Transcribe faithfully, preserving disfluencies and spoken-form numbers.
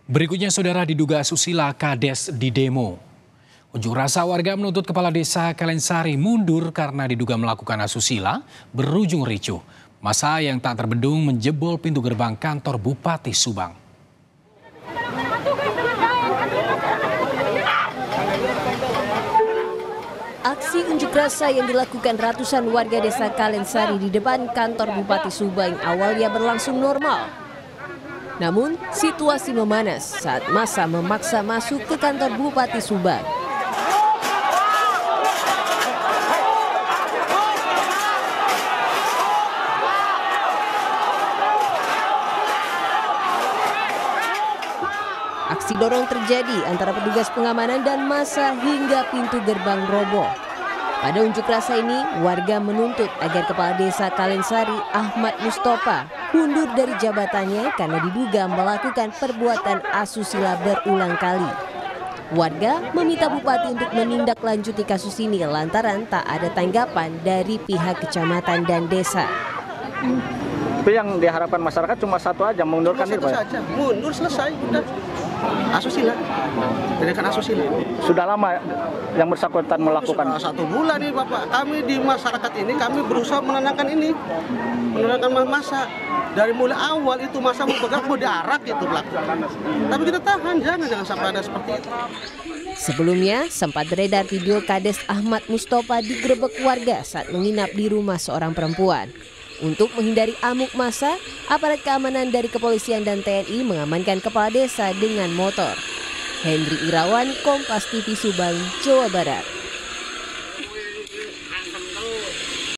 Berikutnya, saudara, diduga asusila Kades di demo. Unjuk rasa warga menuntut Kepala Desa Kalensari mundur karena diduga melakukan asusila berujung ricuh. Massa yang tak terbendung menjebol pintu gerbang kantor Bupati Subang. Aksi unjuk rasa yang dilakukan ratusan warga Desa Kalensari di depan kantor Bupati Subang awalnya berlangsung normal. Namun, situasi memanas saat massa memaksa masuk ke kantor Bupati Subang. Aksi dorong terjadi antara petugas pengamanan dan massa hingga pintu gerbang roboh. Pada unjuk rasa ini, warga menuntut agar Kepala Desa Kalensari Ahmad Mustofa mundur dari jabatannya karena diduga melakukan perbuatan asusila berulang kali. Warga meminta Bupati untuk menindaklanjuti kasus ini lantaran tak ada tanggapan dari pihak kecamatan dan desa. Tapi yang diharapkan masyarakat cuma satu aja, mengundurkan diri, Pak. Saja. Mundur, selesai, udah. Asusila, tindakan asusila. Sudah lama yang bersangkutan melakukan. Sudah satu bulan nih, Bapak. Kami di masyarakat ini kami berusaha menenangkan ini, menenangkan massa. Dari mulai awal itu massa mau bergerak mau diarak itu pelaku. Tapi kita tahan, jangan jangan sampai ada seperti itu. Sebelumnya sempat beredar video Kades Ahmad Mustofa digerebek warga saat menginap di rumah seorang perempuan. Untuk menghindari amuk massa, aparat keamanan dari kepolisian dan T N I mengamankan kepala desa dengan motor. Hendri Irawan, Kompas T V Subang, Jawa Barat.